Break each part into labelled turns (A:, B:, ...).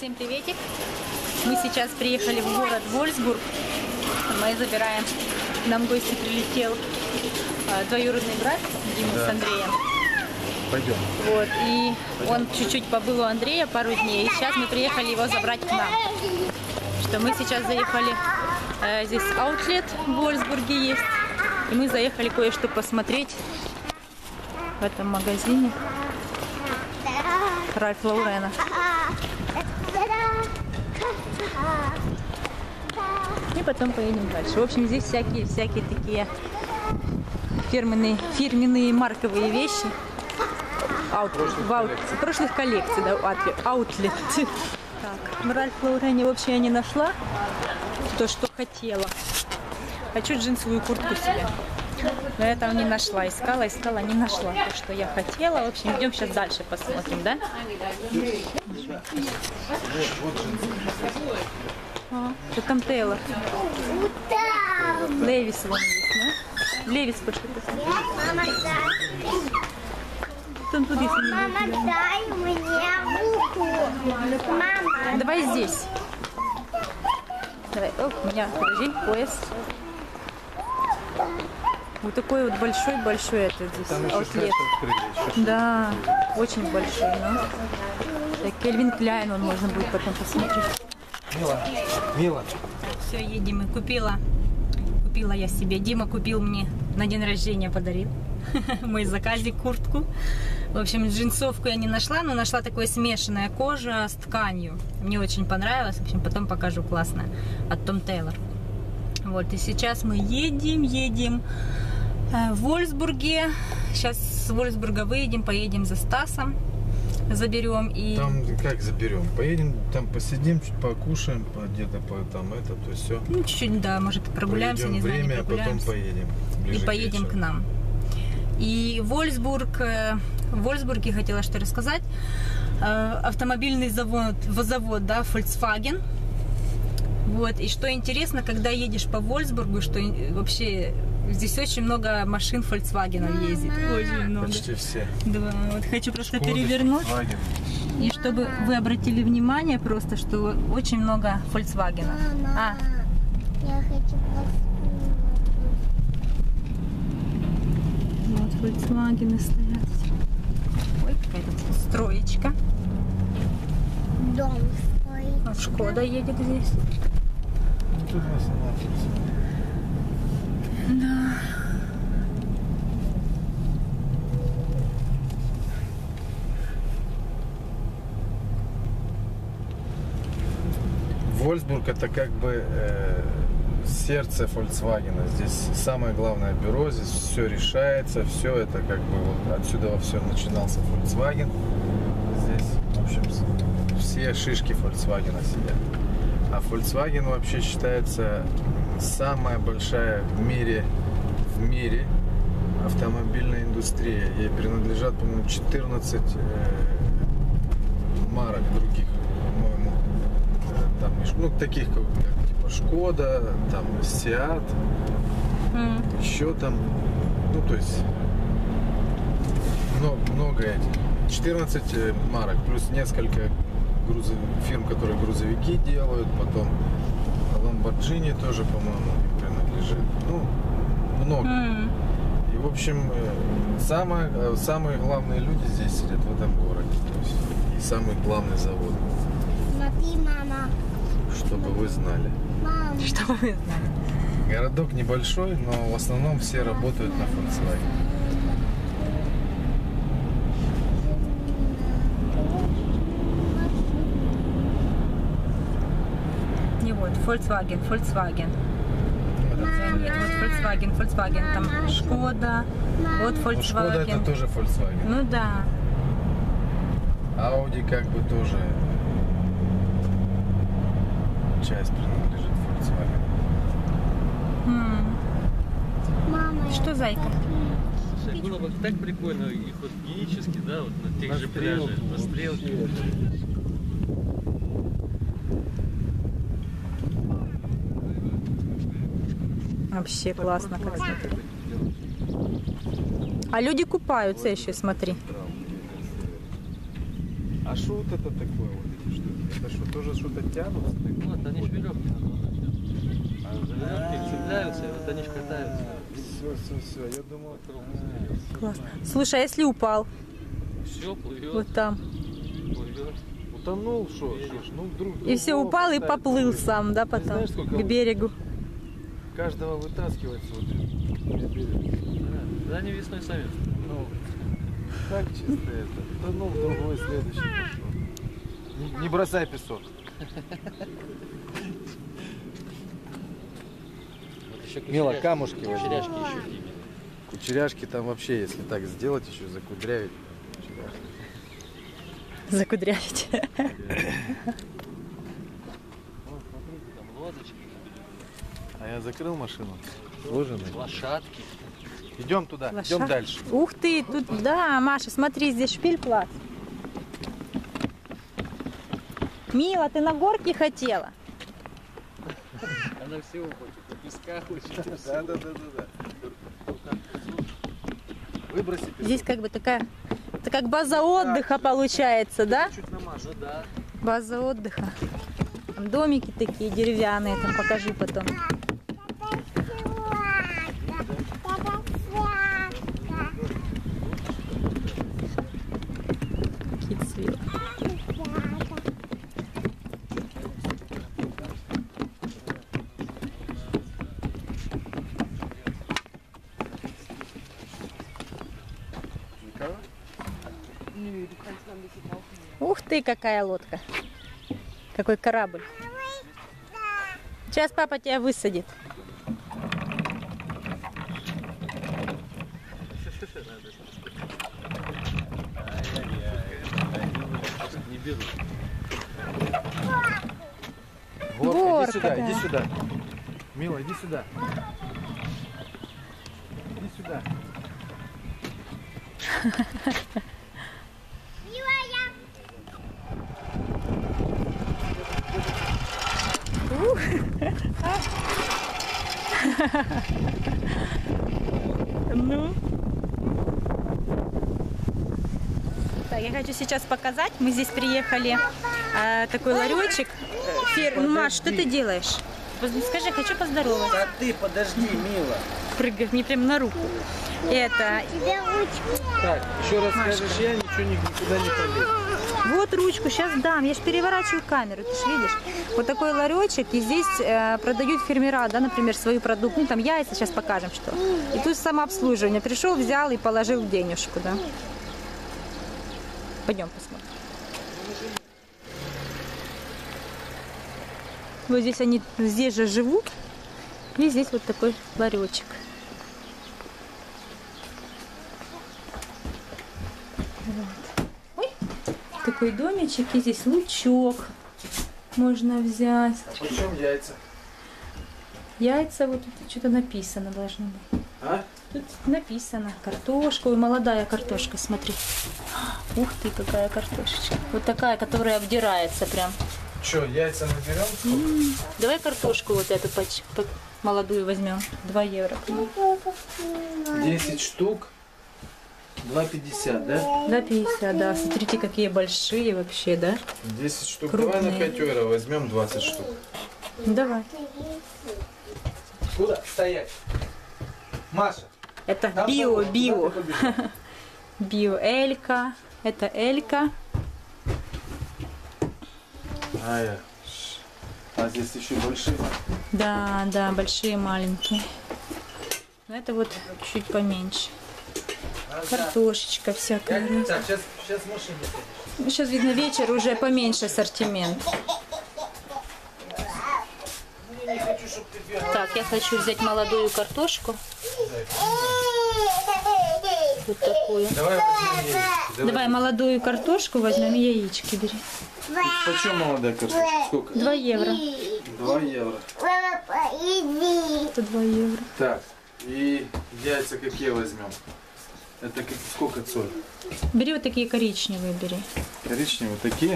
A: Всем приветик! Мы сейчас приехали в город Вольсбург. Мы забираем, к нам в гости прилетел двоюродный брат Дима с Андреем.
B: Пойдем.
A: Вот, и он чуть-чуть побыл у Андрея пару дней, и сейчас мы приехали его забрать к нам. Что мы сейчас заехали, здесь аутлет в Вольсбурге есть, и мы заехали кое-что посмотреть в этом магазине Ральф Лаурена. И потом поедем дальше. В общем, здесь всякие такие фирменные марковые вещи. Прошлых коллекций, да, аутлет. Так, в Ральф Лаурене вообще я не нашла то, что хотела. Хочу джинсовую куртку себе. Но я там не нашла. Искала, не нашла то, что я хотела. В общем, идем сейчас дальше посмотрим, да? Это там Тейлор. Левис вон есть, да? Левис пошли посмотреть.
C: Мама, дай.
A: Там тут есть.
C: Мама, дай мне руку. Мама.
A: Давай здесь. Давай. Оп, у меня, подожди, пояс. Вот такой вот большой это здесь.
B: Там еще
A: аутлет.
B: открыли,
A: Да, очень большой, но. Кельвин Кляйн, он можно будет потом посмотреть.
B: Мила.
A: Все, едем. И купила я себе. Дима купил мне на день рождения, подарил мой заказик, куртку. В общем, джинсовку я не нашла, но нашла такое смешанная кожа с тканью. Мне очень понравилось. В общем, потом покажу, классно. От Том Тейлор. Вот, и сейчас мы едем в Вольсбурге. Сейчас с Вольсбурга выедем, поедем за Стасом. Заберем и...
B: Там как заберем? Поедем, там посидим, чуть покушаем, где-то там это, то все.
A: Ну, чуть-чуть, да, может, прогуляемся,
B: Проведем
A: не знаю,
B: время,
A: не прогуляемся.
B: а потом поедем.
A: И поедем к нам. И в Вольсбурге хотела что рассказать. Автомобильный завод, да, Volkswagen. Вот, и что интересно, когда едешь по Вольсбургу, что вообще здесь очень много машин Volkswagen ездит. Очень много.
B: Почти все.
A: Да, вот хочу просто
B: Шкода,
A: перевернуть.
B: Volkswagen.
A: И чтобы вы обратили внимание просто, что очень много Volkswagen.
C: Мама, я хочу
A: Вот Volkswagen стоят. Ой, какая-то строечка.
C: дом строить.
A: Вот Шкода едет здесь.
B: Ну, тут нас останавливается.
A: Да.
B: Вольсбург это как бы сердце Volkswagen. Здесь самое главное бюро, здесь все решается, все это как бы вот отсюда все начинался Volkswagen. Здесь, в общем, все шишки Volkswagen сидят. А Volkswagen вообще считается самая большая в мире автомобильная индустрия. Ей принадлежат, по-моему, 14 марок других, по-моему. Там, ну, таких как типа Шкода, там Сиат, еще там, ну, то есть много этих. 14 марок, плюс несколько фирм, которые грузовики делают, потом Lamborghini тоже, по-моему, принадлежит. Ну, много. И, в общем, самые главные люди здесь сидят в этом городе. То есть, и самый главный завод.
C: Смотри, мама.
B: Чтобы вы знали.
C: Мама.
A: Чтобы вы знали.
B: Городок небольшой, но в основном все работают на Volkswagen.
A: И вот Volkswagen. Нет, вот Volkswagen, там Шкода, вот
B: Ну, Шкода это
A: Volkswagen.
B: тоже Volkswagen.
A: Ну да.
B: Audi как бы тоже часть принадлежит Volkswagen.
C: Мама.
A: Что, зайка?
D: Слушай, было бы так прикольно их вот генически, да, вот на тех же пляжах, на стрелке.
A: Вообще классно, как смотри. А люди купаются еще, смотри.
B: А что вот это такое? Вот эти штуки? Это что тоже что-то тянутся.
D: Вот, они ж веревки надо. А за веревки цепляются, и вот они ж катаются.
B: Все, я думал,
A: Классно. Слушай, а если упал?
D: Все, плывет.
A: Вот там.
D: Плывет.
B: утонул, что ж, ну вдруг...
A: И все, упал и поплыл сам, да, потом
B: знаешь, сколько
A: к берегу.
B: Каждого вытаскивать вот на берег.
D: Да, они весной сами.
B: Ну, так чисто это. Утонул, другой следующий пошел. Не бросай песок.
D: Вот еще
B: Мила, камушки возьми.
D: кучеряшки еще именно.
B: Кучеряшки там вообще, если так сделать, еще закудрявить.
A: Закудрявить.
D: Вот, смотрите, там лодочки,
B: А я закрыл машину. Сложенный.
D: лошадки.
B: Идем туда, идем дальше.
A: Ух ты, тут, да, Маша, смотри, здесь шпиль-плац. Мила, ты на горке хотела?
D: Она всего хочет, по песка хочет.
B: Да. Выброси песок.
A: Здесь как бы такая, это как база отдыха получается, да?
B: Чуть намажу.
D: Ну да.
A: База отдыха. Там домики такие деревянные, там покажу потом. Какие-то свилы. Ух ты, какая лодка. Какой корабль. Сейчас папа тебя высадит.
D: Не берут.
B: Горка, иди
A: Горка,
B: сюда,
A: да.
B: иди сюда. Мила, иди сюда. Иди сюда.
A: Ну. Так, я хочу сейчас показать. Мы здесь приехали, такой ларечек. Ну, Маш, что ты делаешь? Скажи, хочу поздороваться.
E: А ты подожди, Мила.
A: Прыгает мне прям на руку. Это,
B: Так, еще раз скажешь, я ничего никуда не полезу.
A: вот ручку сейчас дам. Я же переворачиваю камеру, ты же видишь. Вот такой ларечек. И здесь продают фермера, да, например, свою продукцию. Ну, там яйца, сейчас покажем, что. И тут самообслуживание. Пришел, взял и положил денежку, да. Пойдем посмотрим. Вот здесь они, здесь же живут. И здесь вот такой ларечек. Вот. Ой, такой домичек. И здесь лучок можно взять.
B: А почем яйца?
A: Яйца, вот тут что-то написано должно быть.
B: А?
A: Тут написано картошка. Ой, молодая картошка, смотри. Ух ты, какая картошечка. Вот такая, которая обдирается прям.
B: Че, яйца наберем?
A: Давай картошку вот эту молодую возьмем. 2 евро.
B: 10 штук. 2,50, да?
A: 2,50, да. Смотрите, какие большие вообще, да?
B: 10 штук.
A: Крупные.
B: Давай на 5 евро возьмем 20 штук.
A: Давай.
E: Куда стоять? Маша.
A: Это
E: там
A: био.
E: куда ты побежала?
A: Био Элька. Это Элька.
B: А здесь еще большие.
A: Да, да, большие, маленькие. Но это вот чуть поменьше. Картошечка всякая.
E: Так, сейчас в машине.
A: Ну, сейчас, видно, вечер, уже поменьше ассортимент. Так, я хочу взять молодую картошку. Вот такую.
B: Давай возьмем яички.
A: Давай молодую картошку возьмем и яички бери.
B: Почем молодая картошка? Сколько?
A: 2 евро.
B: 2 евро.
A: Это 2 евро.
B: Так, и яйца какие возьмем? Это сколько цель?
A: Бери вот такие коричневые, бери.
B: Коричневые такие?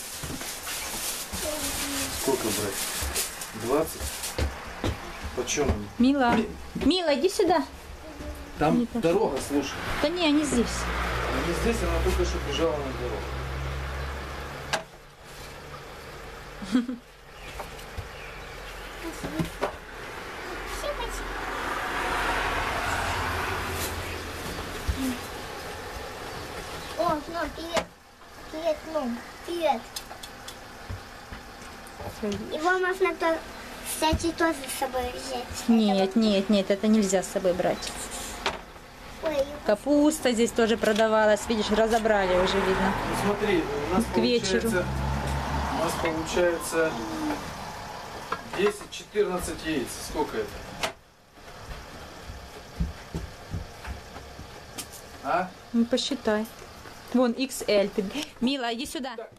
B: Сколько брать? 20? Почем они?
A: Мила. Мила, иди сюда.
B: Там
A: Не пошли.
B: дорога, слушай.
A: Да не, они здесь.
B: Они здесь, она только что бежала на дорогу.
C: Щепочка. О, ну, привет. Привет, ну, привет. Его можно, кстати, тоже с собой взять.
A: Нет, нет, нет, это нельзя с собой брать.
C: Ой,
A: Капуста здесь тоже продавалась, видишь, разобрали уже, видно.
B: Ну, смотри, у нас
A: К вечеру.
B: получается 10-14 яиц. Сколько это? А?
A: Ну, посчитай. Вон, XL. Мила, иди сюда.